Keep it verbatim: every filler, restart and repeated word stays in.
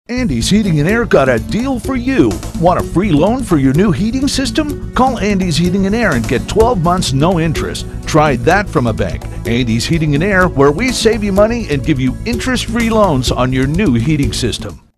Andy's Heating and Air got a deal for you. Want a free loan for your new heating system? Call Andy's Heating and Air and get twelve months no interest. Try that from a bank. Andy's Heating and Air, where we save you money and give you interest-free loans on your new heating system.